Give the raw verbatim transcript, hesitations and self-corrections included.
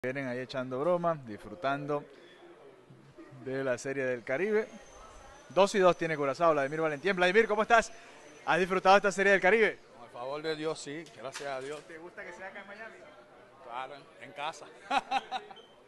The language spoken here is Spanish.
Vienen ahí echando broma, disfrutando de la Serie del Caribe. Dos y dos tiene Curazao, Vladimir Valentín. Vladimir, ¿cómo estás? ¿Has disfrutado de esta Serie del Caribe? Con el favor de Dios, sí, gracias a Dios. ¿Te gusta que sea acá en Miami? Claro, en, en casa.